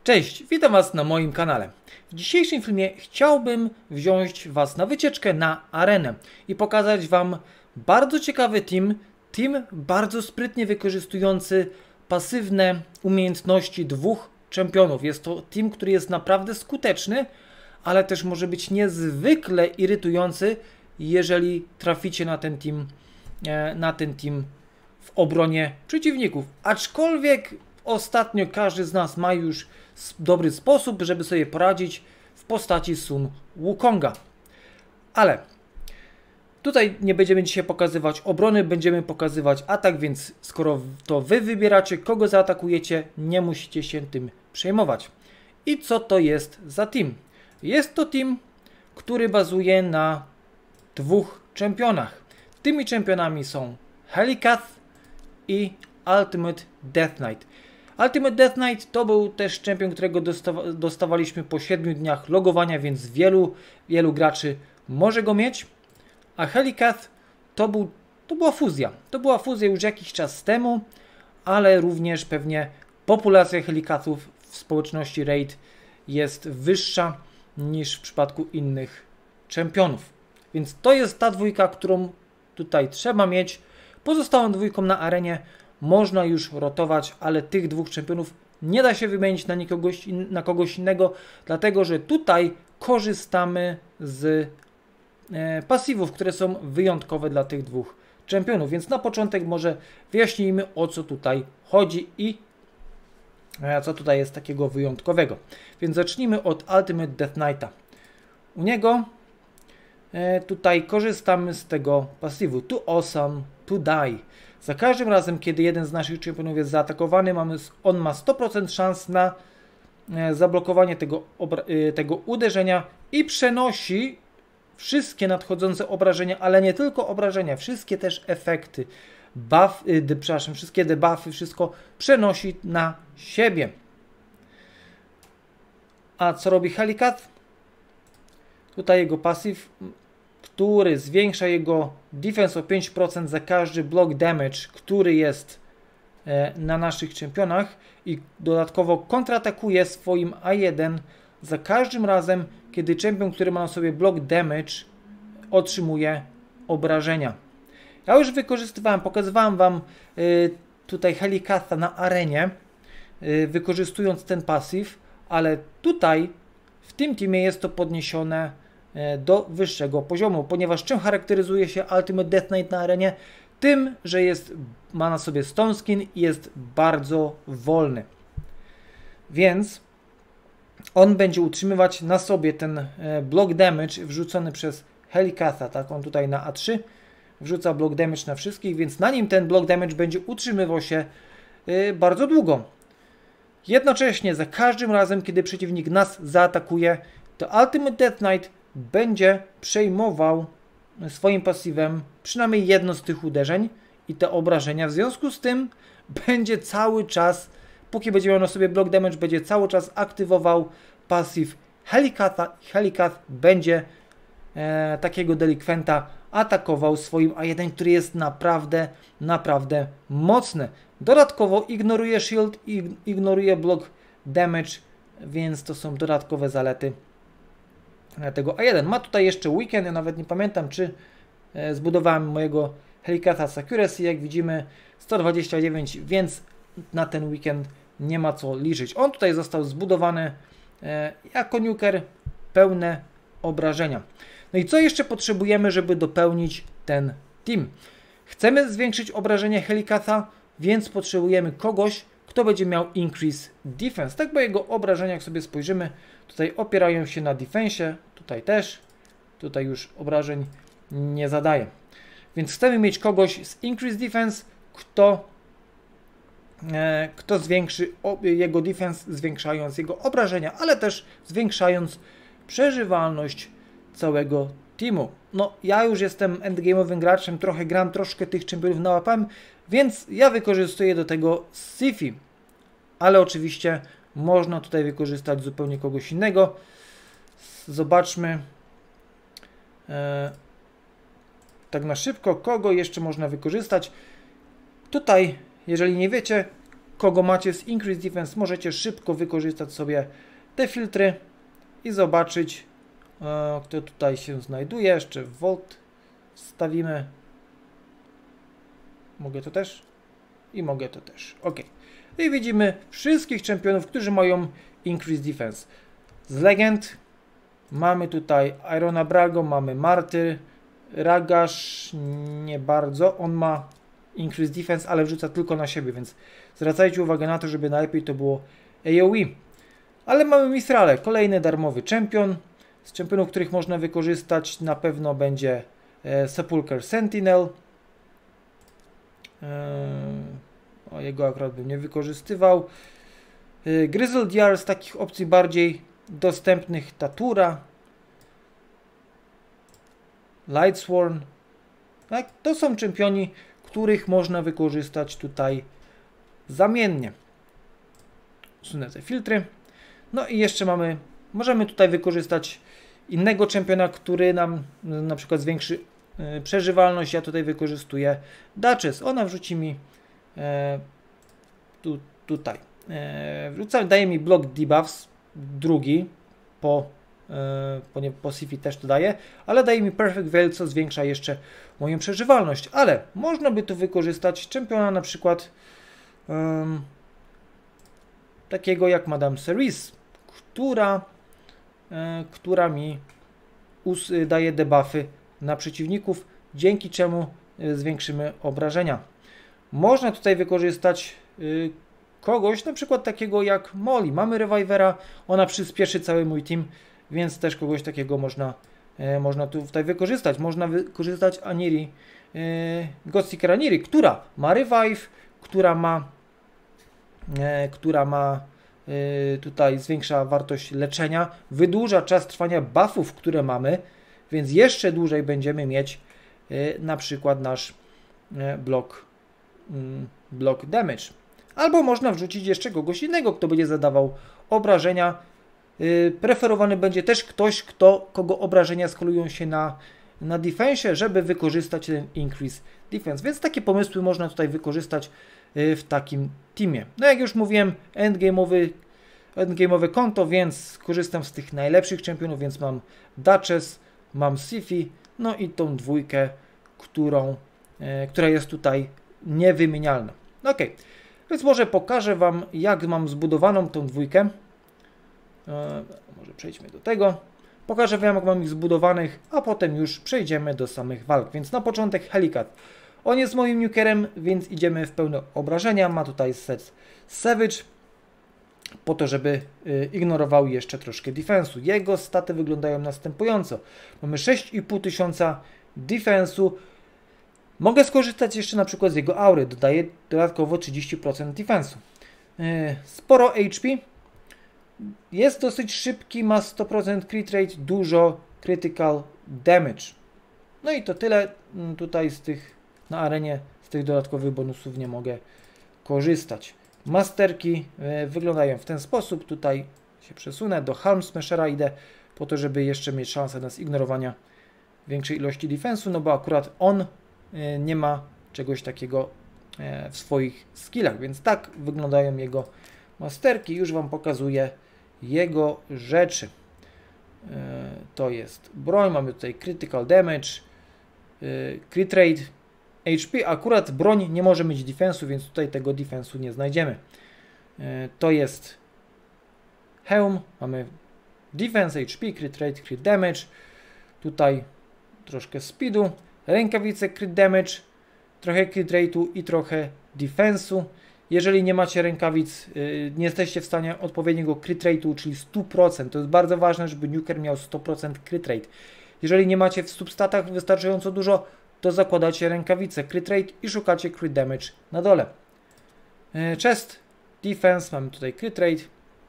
Cześć, witam Was na moim kanale. W dzisiejszym filmie chciałbym wziąć Was na wycieczkę na arenę i pokazać Wam bardzo ciekawy team bardzo sprytnie wykorzystujący pasywne umiejętności dwóch czempionów. Jest to team, który jest naprawdę skuteczny, ale też może być niezwykle irytujący, jeżeli traficie na ten team w obronie przeciwników. Aczkolwiek ostatnio każdy z nas ma już dobry sposób, żeby sobie poradzić w postaci Sun Wukonga. Ale tutaj nie będziemy dzisiaj pokazywać obrony, będziemy pokazywać atak, więc skoro to Wy wybieracie, kogo zaatakujecie, nie musicie się tym przejmować. I co to jest za team? Jest to team, który bazuje na dwóch czempionach. Tymi czempionami są Helicath i Ultimate Death Knight. Ultimate Death Knight to był też czempion, którego dostawaliśmy po 7 dniach logowania, więc wielu graczy może go mieć. A Helicath to była fuzja. To była fuzja już jakiś czas temu, ale również pewnie populacja Helicathów w społeczności Raid jest wyższa niż w przypadku innych czempionów. Więc to jest ta dwójka, którą tutaj trzeba mieć. Pozostałą dwójką na arenie można już rotować, ale tych dwóch czempionów nie da się wymienić na kogoś innego, dlatego że tutaj korzystamy z pasywów, które są wyjątkowe dla tych dwóch czempionów. Więc na początek może wyjaśnijmy, o co tutaj chodzi i co tutaj jest takiego wyjątkowego. Więc zacznijmy od Ultimate Death Knighta. U niego tutaj korzystamy z tego pasywu Too Awesome to Die. Za każdym razem, kiedy jeden z naszych czempionów jest zaatakowany, on ma 100% szans na zablokowanie tego uderzenia i przenosi wszystkie nadchodzące obrażenia, ale nie tylko obrażenia, wszystkie też efekty, wszystkie debuffy, wszystko przenosi na siebie. A co robi Helicath? Tutaj jego pasyw, który zwiększa jego defense o 5% za każdy block damage, który jest na naszych czempionach i dodatkowo kontratakuje swoim A1 za każdym razem, kiedy czempion, który ma na sobie block damage, otrzymuje obrażenia. Ja już pokazywałem Wam tutaj Helicatha na arenie, wykorzystując ten pasyw, ale tutaj w tym teamie jest to podniesione do wyższego poziomu, ponieważ czym charakteryzuje się Ultimate Death Knight na arenie? Tym, że ma na sobie Stone Skin i jest bardzo wolny. Więc on będzie utrzymywać na sobie ten block damage wrzucony przez Helicatha, tak? On tutaj na A3 wrzuca block damage na wszystkich, więc na nim ten block damage będzie utrzymywał się bardzo długo. Jednocześnie za każdym razem, kiedy przeciwnik nas zaatakuje, to Ultimate Death Knight będzie przejmował swoim pasywem przynajmniej jedno z tych uderzeń i te obrażenia. W związku z tym będzie cały czas, póki będzie miał na sobie block damage, będzie cały czas aktywował pasyw Helicatha. Helicath będzie takiego delikwenta atakował swoim A1, który jest naprawdę mocny. Dodatkowo ignoruje shield i ignoruje block damage, więc to są dodatkowe zalety tego A1. Ma tutaj jeszcze weekend, ja nawet nie pamiętam, czy zbudowałem mojego Helicatha z accuracy, jak widzimy 129, więc na ten weekend nie ma co liczyć. On tutaj został zbudowany jako nuker, pełne obrażenia. No i co jeszcze potrzebujemy, żeby dopełnić ten team? Chcemy zwiększyć obrażenia Helicatha, więc potrzebujemy kogoś, kto będzie miał increase defense. Tak, bo jego obrażenia, jak sobie spojrzymy, tutaj opierają się na defensie, tutaj też, tutaj już obrażeń nie zadaje. Więc chcemy mieć kogoś z increase defense, kto zwiększy jego defense, zwiększając jego obrażenia, ale też zwiększając przeżywalność całego teamu. No, ja już jestem endgame'owym graczem, troszkę tych czempionów nałapałem, więc ja wykorzystuję do tego Siphi. Ale oczywiście można tutaj wykorzystać zupełnie kogoś innego. Zobaczmy tak na szybko, kogo jeszcze można wykorzystać. Tutaj, jeżeli nie wiecie, kogo macie z Increase Defense, możecie szybko wykorzystać sobie te filtry i zobaczyć, kto tutaj się znajduje. Jeszcze Volt wstawimy. Mogę to też? I mogę to też. OK. I widzimy wszystkich czempionów, którzy mają Increase Defense. Z legend mamy tutaj Irona Brago, mamy Martyr, Ragash nie bardzo. On ma Increase Defense, ale wrzuca tylko na siebie, więc zwracajcie uwagę na to, żeby najlepiej to było AoE. Ale mamy Mistrale, kolejny darmowy czempion. Z czempionów, których można wykorzystać, na pewno będzie Sepulchre Sentinel. Jego akurat bym nie wykorzystywał. Grizzled Jarl z takich opcji bardziej dostępnych, Tatura, Lightsworn. Tak? To są czempioni, których można wykorzystać tutaj zamiennie. Usunę te filtry. No i jeszcze możemy tutaj wykorzystać innego czempiona, który nam na przykład zwiększy przeżywalność. Ja tutaj wykorzystuję Duchess. Ona wrzuci mi tutaj. Daje mi block debuffs, drugi, po Sifi też to daje, ale daje mi Perfect Veil, co zwiększa jeszcze moją przeżywalność. Ale można by tu wykorzystać czempiona na przykład takiego jak Madame Cerise, która mi daje debuffy na przeciwników, dzięki czemu zwiększymy obrażenia. Można tutaj wykorzystać kogoś, na przykład takiego jak Molly. Mamy Revivera, ona przyspieszy cały mój team, więc też kogoś takiego można tutaj wykorzystać. Można wykorzystać Aniri, Godseeker Aniri, która ma Revive, która ma tutaj zwiększa wartość leczenia, wydłuża czas trwania buffów, które mamy, więc jeszcze dłużej będziemy mieć na przykład nasz block damage. Albo można wrzucić jeszcze kogoś innego, kto będzie zadawał obrażenia. Preferowany będzie też ktoś, kogo obrażenia skolują się na defensie, żeby wykorzystać ten increase defense. Więc takie pomysły można tutaj wykorzystać w takim teamie. No jak już mówiłem, endgame'owe konto, więc korzystam z tych najlepszych czempionów, więc mam Duchess, mam Sifi, no i tą dwójkę, która jest tutaj niewymienialna. Ok, więc może pokażę Wam, jak mam zbudowaną tą dwójkę. Może przejdźmy do tego. Pokażę Wam, jak mam ich zbudowanych, a potem już przejdziemy do samych walk. Więc na początek Helicat. On jest moim nukerem, więc idziemy w pełne obrażenia. Ma tutaj set Savage, po to, żeby ignorował jeszcze troszkę defensu. Jego staty wyglądają następująco. Mamy 6500 defensu. Mogę skorzystać jeszcze na przykład z jego aury. Dodaję dodatkowo 30% defensu. Sporo HP. Jest dosyć szybki, ma 100% crit rate, dużo critical damage. No i to tyle. Tutaj na arenie z tych dodatkowych bonusów nie mogę korzystać. Masterki wyglądają w ten sposób. Tutaj się przesunę do Helm Smashera, idę po to, żeby jeszcze mieć szansę na zignorowania większej ilości defensu, no bo akurat on nie ma czegoś takiego w swoich skillach, więc tak wyglądają jego masterki. Już Wam pokazuję jego rzeczy. To jest broń, mamy tutaj critical damage, crit rate, HP. Akurat broń nie może mieć defensu, więc tutaj tego defensu nie znajdziemy. To jest hełm, mamy defense, HP, crit rate, crit damage. Tutaj troszkę speedu, rękawice, crit damage, trochę crit rate'u i trochę defensu. Jeżeli nie macie rękawic, nie jesteście w stanie odpowiedniego crit rate'u, czyli 100%, to jest bardzo ważne, żeby nuker miał 100% crit rate. Jeżeli nie macie w substatach wystarczająco dużo, to zakładacie rękawice crit rate i szukacie crit damage na dole. Chest, defense, mamy tutaj crit rate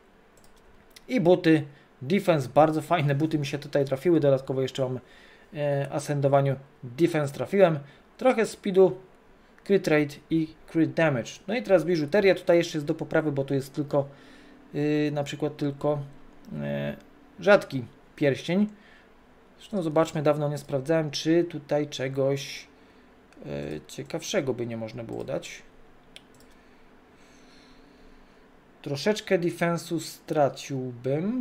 i buty, defense, bardzo fajne buty mi się tutaj trafiły, dodatkowo jeszcze mam ascendowaniu defense trafiłem, trochę speedu, crit rate i crit damage. No i teraz biżuteria, tutaj jeszcze jest do poprawy, bo tu jest tylko na przykład tylko rzadki pierścień. Zresztą zobaczmy, dawno nie sprawdzałem, czy tutaj czegoś ciekawszego by nie można było dać. Troszeczkę defensu straciłbym.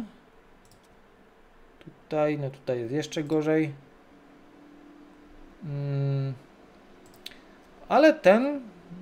Tutaj, no tutaj jest jeszcze gorzej. Ale ten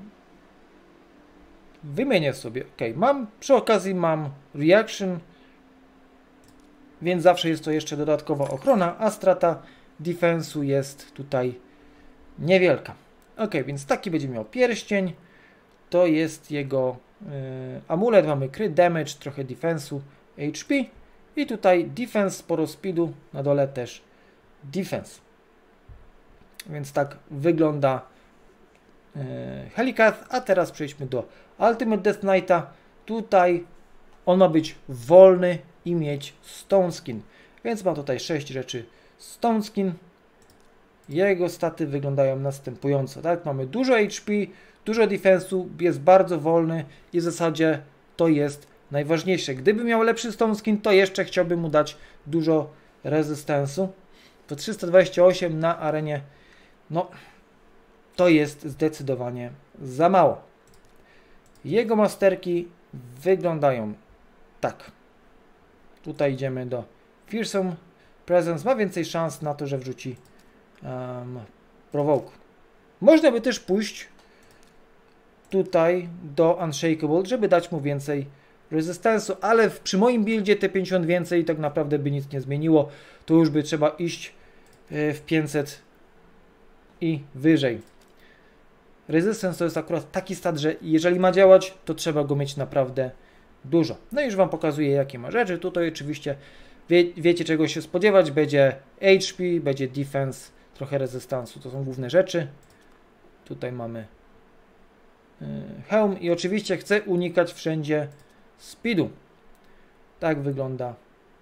wymienię sobie. Ok, przy okazji mam reaction, więc zawsze jest to jeszcze dodatkowa ochrona, a strata defensu jest tutaj niewielka. Ok, więc taki będzie miał pierścień. To jest jego amulet. Mamy crit damage, trochę defensu, HP i tutaj defense, sporo speedu, na dole też defense. Więc tak wygląda Hellcat, a teraz przejdźmy do Ultimate Death Knighta. Tutaj on ma być wolny i mieć Stone Skin, więc ma tutaj 6 rzeczy Stone Skin. Jego staty wyglądają następująco, tak? Mamy dużo HP, dużo defensu, jest bardzo wolny i w zasadzie to jest najważniejsze. Gdyby miał lepszy Stone Skin, to jeszcze chciałbym mu dać dużo rezystensu. To 328 na arenie, no to jest zdecydowanie za mało. Jego masterki wyglądają tak. Tutaj idziemy do Fearsome Presence. Ma więcej szans na to, że wrzuci Provoke. Można by też pójść tutaj do Unshakable, żeby dać mu więcej rezystensu, ale przy moim buildzie te 50 więcej tak naprawdę by nic nie zmieniło. To już by trzeba iść w 500 i wyżej. Resistance to jest akurat taki stat, że jeżeli ma działać, to trzeba go mieć naprawdę dużo. No i już Wam pokazuję, jakie ma rzeczy. Tutaj oczywiście wiecie, czego się spodziewać. Będzie HP, będzie defense, trochę rezystansu. To są główne rzeczy. Tutaj mamy hełm i oczywiście chcę unikać wszędzie speedu. Tak wygląda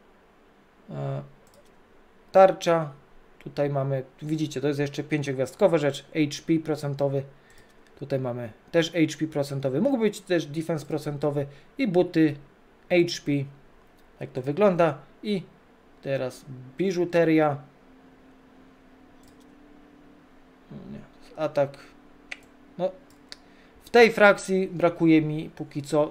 tarcza. Tutaj mamy, widzicie, to jest jeszcze 5-gwiazdkowa rzecz, HP procentowy. Tutaj mamy też HP procentowy, mógł być też defense procentowy i buty HP. Jak to wygląda. I teraz biżuteria. Nie, atak. No, w tej frakcji brakuje mi póki co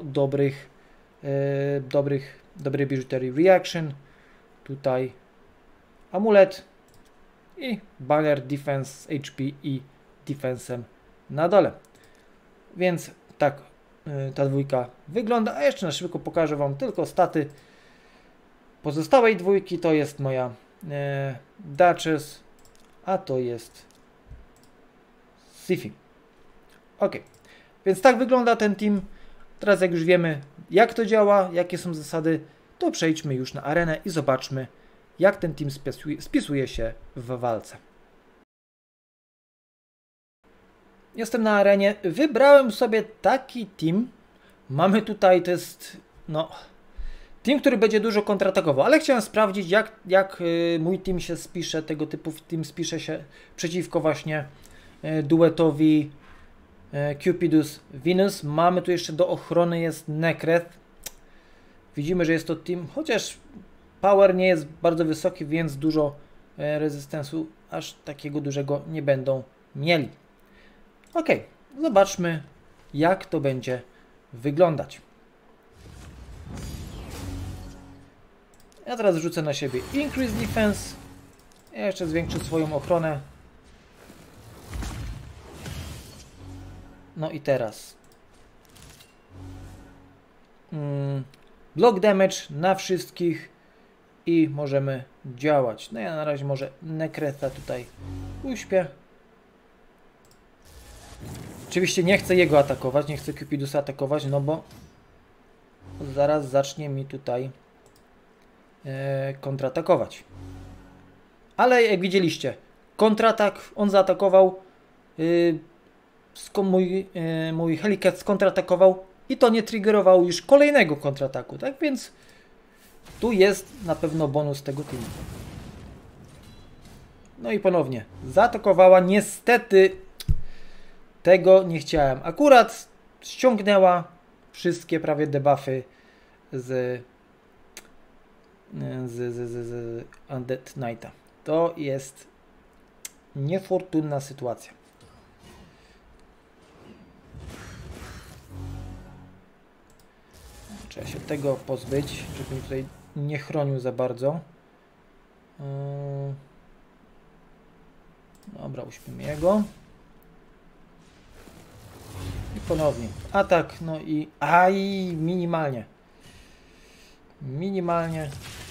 dobrej biżuterii reaction. Tutaj amulet i banner defense HP i defensem na dole. Więc tak ta dwójka wygląda. A jeszcze na szybko pokażę Wam tylko staty pozostałej dwójki. To jest moja Duchess, a to jest Siphi. Ok, więc tak wygląda ten team. Teraz jak już wiemy, jak to działa, jakie są zasady, to przejdźmy już na arenę i zobaczmy, jak ten team spisuje się w walce. Jestem na arenie. Wybrałem sobie taki team. Mamy tutaj, to jest team, który będzie dużo kontratakował, ale chciałem sprawdzić, jak mój team się spisze, tego typu team spisze się przeciwko właśnie duetowi Cupidus Venus. Mamy tu jeszcze do ochrony jest Nekreth. Widzimy, że jest to team, chociaż power nie jest bardzo wysoki, więc dużo rezystensu aż takiego dużego nie będą mieli. Ok, zobaczmy, jak to będzie wyglądać. Ja teraz rzucę na siebie Increase Defense. Ja jeszcze zwiększę swoją ochronę. No i teraz block damage na wszystkich i możemy działać. No ja na razie może Nekretha tutaj uśpię. Oczywiście nie chcę jego atakować, nie chcę Cupidusa atakować, no bo zaraz zacznie mi tutaj kontratakować. Ale jak widzieliście, kontratak, on zaatakował, mój Hellcat skontratakował i to nie triggerowało już kolejnego kontrataku, tak więc tu jest na pewno bonus tego teamu. No i ponownie zaatakowała, niestety tego nie chciałem. Akurat ściągnęła wszystkie prawie debuffy z Undead Knighta. To jest niefortunna sytuacja. Trzeba się tego pozbyć, żeby mi tutaj nie chronił za bardzo. Dobra, uśpimy jego. I ponownie atak, no i minimalnie. Minimalnie.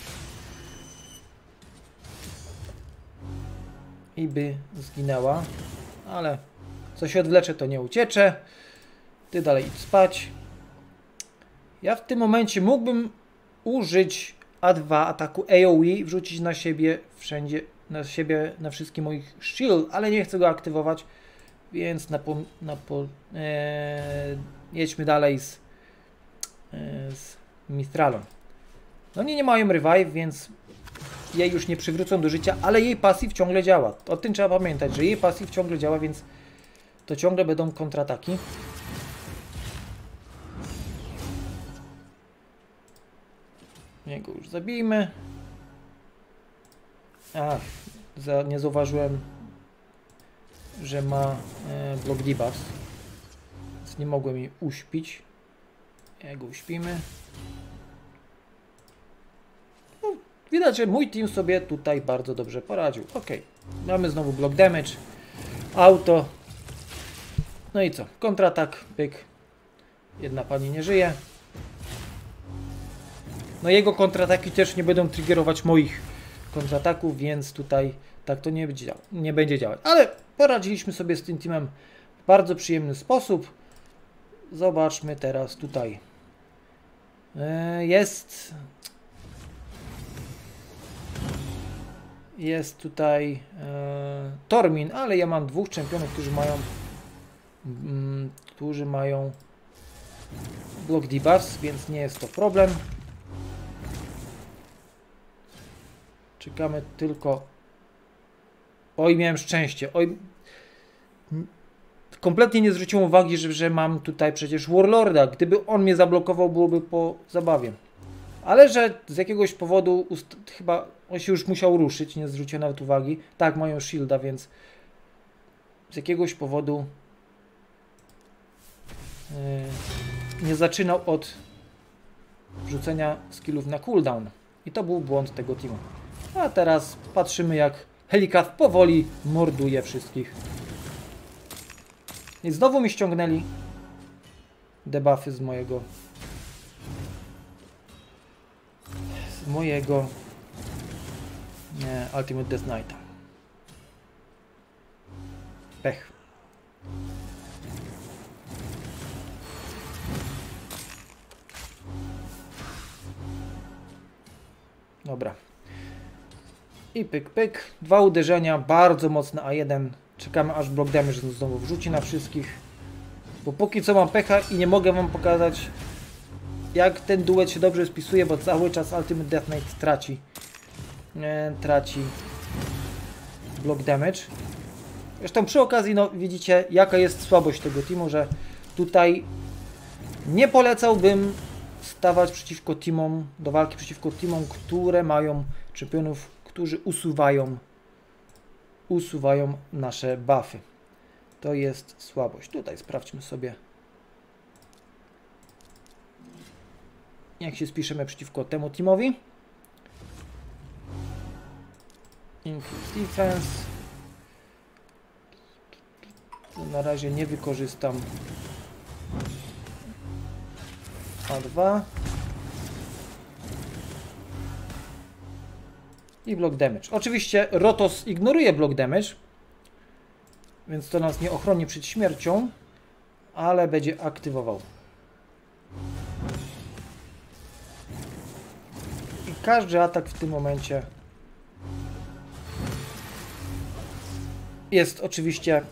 I by zginęła. Ale co się odwlecze, to nie uciecze. Ty dalej idź spać. Ja w tym momencie mógłbym użyć A2 ataku AoE, wrzucić na siebie wszędzie, na wszystkich moich shield, ale nie chcę go aktywować, więc jedźmy dalej z Mithralą. No nie mają revive, więc jej już nie przywrócą do życia, ale jej pasyw ciągle działa. O tym trzeba pamiętać, że jej pasyw ciągle działa, więc to ciągle będą kontrataki. Jego już zabijmy. Nie zauważyłem, że ma block debuffs, więc nie mogłem jej uśpić. Jego uśpimy. No, widać, że mój team sobie tutaj bardzo dobrze poradził. Ok, mamy znowu block damage, auto. No i co? Kontratak, pyk. Jedna pani nie żyje. No jego kontrataki też nie będą triggerować moich kontrataków, więc tutaj tak to nie będzie działać. Ale poradziliśmy sobie z tym teamem w bardzo przyjemny sposób. Zobaczmy teraz tutaj. Jest tutaj Tormin, ale ja mam dwóch czempionów, którzy mają block debuffs, więc nie jest to problem. Czekamy tylko... Oj, miałem szczęście. Oj, kompletnie nie zwróciłem uwagi, że mam tutaj przecież Warlorda. Gdyby on mnie zablokował, byłoby po zabawie. Ale że z jakiegoś powodu chyba on się już musiał ruszyć, nie zwróciłem nawet uwagi. Tak, mają shielda, więc z jakiegoś powodu nie zaczynał od rzucenia skillów na cooldown. I to był błąd tego teamu. A teraz patrzymy, jak Helicath powoli morduje wszystkich. I znowu mi ściągnęli debuffy z mojego Ultimate Death Knighta. Pech. Dobra. I pyk, pyk. Dwa uderzenia, bardzo mocne A1. Czekamy, aż block damage znowu wrzuci na wszystkich. Bo póki co mam pecha i nie mogę wam pokazać, jak ten duet się dobrze spisuje, bo cały czas Ultimate Death Knight traci block damage. Zresztą przy okazji, no widzicie, jaka jest słabość tego teamu, że tutaj nie polecałbym stawać przeciwko teamom, do walki przeciwko teamom, które mają czempionów, którzy usuwają nasze buffy. To jest słabość. Tutaj sprawdźmy sobie, jak się spiszemy przeciwko temu teamowi. Infuse Defense. Na razie nie wykorzystam A2. I block damage. Oczywiście Rotos ignoruje block damage, więc to nas nie ochroni przed śmiercią, ale będzie aktywował. I każdy atak w tym momencie jest oczywiście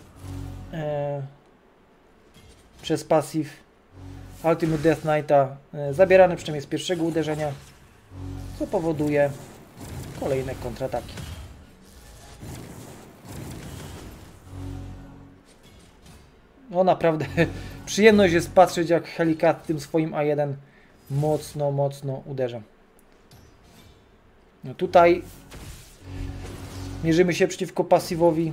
przez pasyw Ultimate Death Knighta zabierany przynajmniej z pierwszego uderzenia, co powoduje kolejne kontrataki. No naprawdę przyjemność jest patrzeć, jak Helicath tym swoim A1 mocno uderza. No tutaj mierzymy się przeciwko pasywowi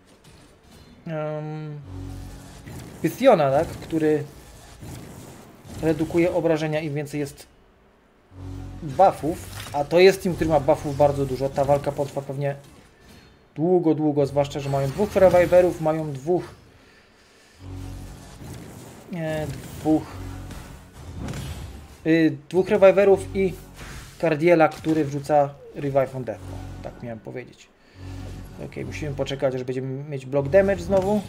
Pythiona, tak? Który redukuje obrażenia, im więcej jest buffów, a to jest team, który ma buffów bardzo dużo. Ta walka potrwa pewnie długo, długo, zwłaszcza, że mają dwóch reviverów, mają dwóch reviverów i Cardiela, który wrzuca Revive on Death. Tak miałem powiedzieć. Ok, musimy poczekać, aż będziemy mieć block damage znowu.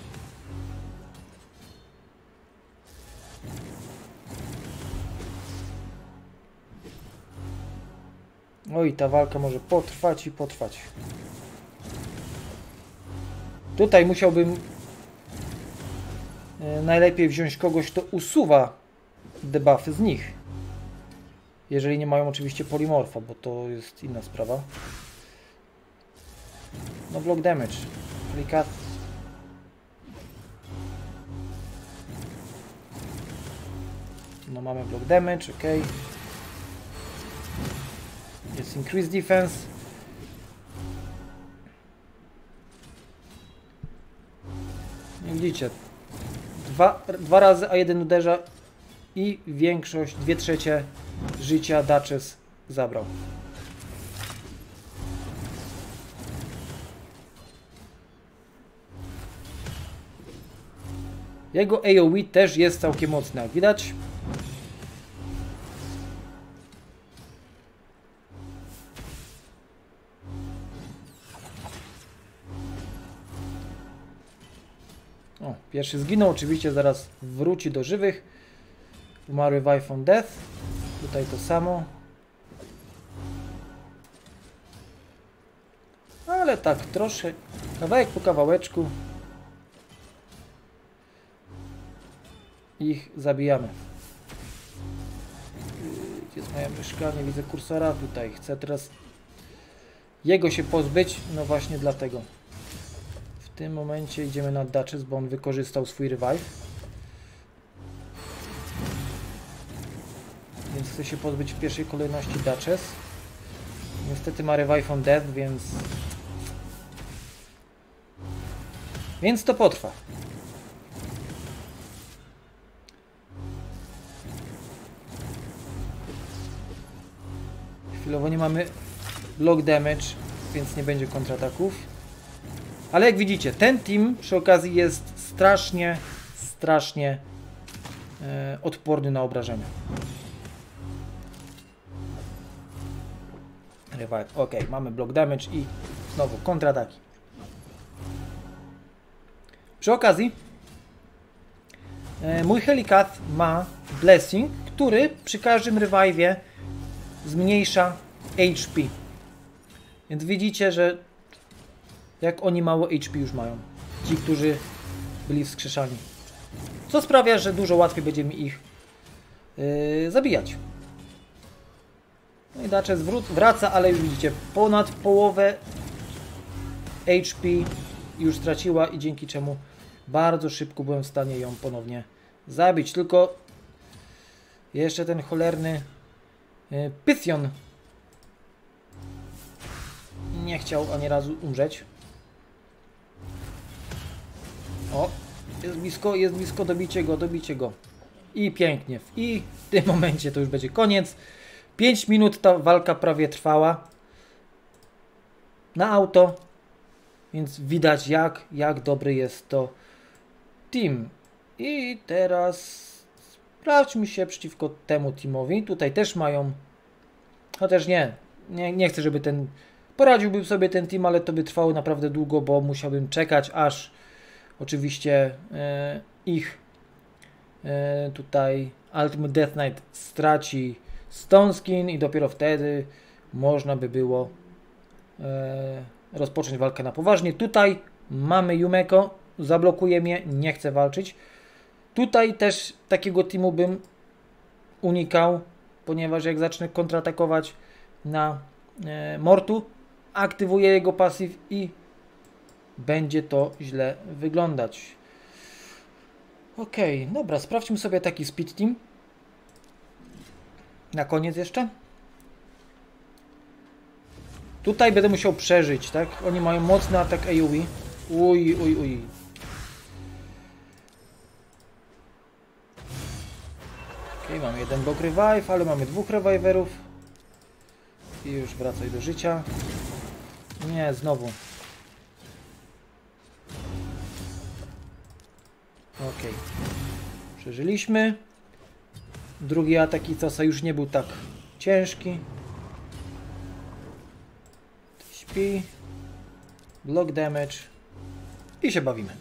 Oj, ta walka może potrwać i potrwać. Tutaj musiałbym najlepiej wziąć kogoś, kto usuwa debuffy z nich. Jeżeli nie mają oczywiście polimorfa, bo to jest inna sprawa. No block damage. Klikat. No mamy block damage, ok. Jest increase defense. Nie widzicie. Dwa razy A1 uderza i większość, 2/3 życia Duchess zabrał. Jego AoE też jest całkiem mocny, jak widać. O, pierwszy zginął, oczywiście zaraz wróci do żywych. Ma Revive on Death. Tutaj to samo. Ale tak troszkę, kawałek po kawałeczku ich zabijamy. Gdzie jest moja myszka? Nie widzę kursora. Tutaj chcę teraz jego się pozbyć. No właśnie dlatego. W tym momencie idziemy na Duchess, bo on wykorzystał swój revive. Więc chcę się pozbyć w pierwszej kolejności Duchess. Niestety ma Revive on Death, więc to potrwa. Chwilowo nie mamy block damage, więc nie będzie kontrataków. Ale jak widzicie, ten team przy okazji jest strasznie odporny na obrażenia. Revive. Ok, mamy block damage i znowu kontrataki. Przy okazji mój Helicath ma Blessing, który przy każdym revive'ie zmniejsza HP. Więc widzicie, że jak oni mało HP już mają. Ci, którzy byli wskrzeszani. Co sprawia, że dużo łatwiej będziemy ich zabijać. No i Duchess wraca, ale już widzicie, ponad połowę HP już straciła i dzięki czemu bardzo szybko byłem w stanie ją ponownie zabić. Tylko jeszcze ten cholerny Pythion nie chciał ani razu umrzeć. O, jest blisko, dobicie go. I pięknie. I w tym momencie to już będzie koniec. 5 minut ta walka prawie trwała. Na auto. Więc widać jak dobry jest to team. I teraz sprawdźmy się przeciwko temu teamowi. Tutaj też mają... Chociaż nie chcę, żeby ten... Poradziłbym sobie ten team, ale to by trwało naprawdę długo, bo musiałbym czekać, aż oczywiście ich tutaj Ultimate Death Knight straci Stone Skin i dopiero wtedy można by było rozpocząć walkę na poważnie. Tutaj mamy Yumeko, zablokuje mnie, nie chce walczyć. Tutaj też takiego teamu bym unikał, ponieważ jak zacznę kontratakować na Mortu, aktywuję jego pasyw i będzie to źle wyglądać. Ok, dobra, sprawdźmy sobie taki speed team. Na koniec jeszcze. Tutaj będę musiał przeżyć, tak? Oni mają mocny atak AoE. Uj. Ok, Okay, mamy jeden block revive, ale mamy 2 reviverów. I już wracaj do życia. Nie, znowu. Ok. Przeżyliśmy. Drugi atak Icosa już nie był tak ciężki. Śpi. Block damage. I się bawimy.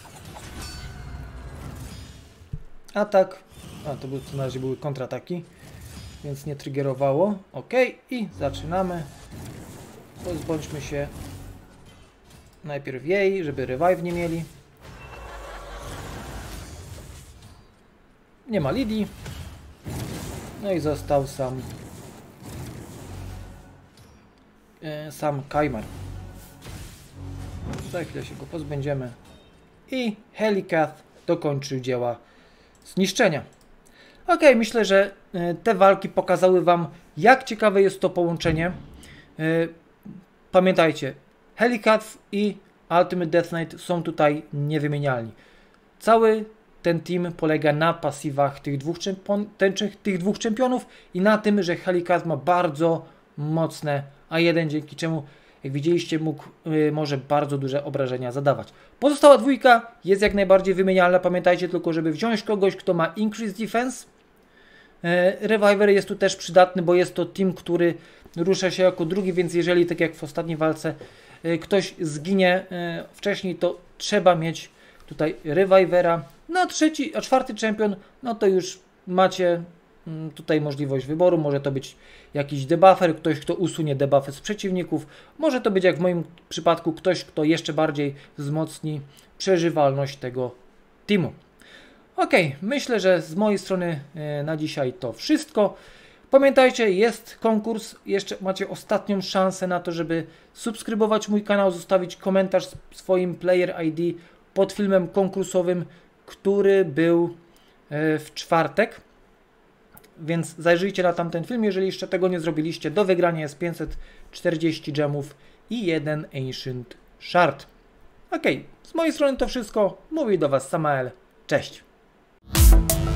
Atak. A, to na razie były kontrataki. Więc nie triggerowało. Ok. I zaczynamy. Pozbądźmy się najpierw jej, żeby revive nie mieli. Nie ma Lidii. No i został sam Kajmar. Za chwilę się go pozbędziemy. I Helicath dokończył dzieła zniszczenia. Ok, myślę, że te walki pokazały wam, jak ciekawe jest to połączenie. Pamiętajcie, Helicath i Ultimate Death Knight są tutaj niewymienialni. Cały ten team polega na pasywach tych dwóch czempionów i na tym, że Helicath ma bardzo mocne A1, dzięki czemu, jak widzieliście, może bardzo duże obrażenia zadawać. Pozostała dwójka jest jak najbardziej wymienialna. Pamiętajcie tylko, żeby wziąć kogoś, kto ma Increased Defense. Reviver jest tu też przydatny, bo jest to team, który rusza się jako drugi, więc jeżeli, tak jak w ostatniej walce, ktoś zginie wcześniej, to trzeba mieć tutaj Revivera. No a czwarty czempion, no to już macie tutaj możliwość wyboru. Może to być jakiś debuffer, ktoś, kto usunie debuffy z przeciwników. Może to być, jak w moim przypadku, ktoś, kto jeszcze bardziej wzmocni przeżywalność tego teamu. Ok, myślę, że z mojej strony na dzisiaj to wszystko. Pamiętajcie, jest konkurs, jeszcze macie ostatnią szansę na to, żeby subskrybować mój kanał, zostawić komentarz z swoim Player ID pod filmem konkursowym, który był w czwartek. Więc zajrzyjcie na tamten film, jeżeli jeszcze tego nie zrobiliście. Do wygrania jest 540 gemów i 1 Ancient Shard. Ok, z mojej strony to wszystko. Mówi do Was Samael. Cześć!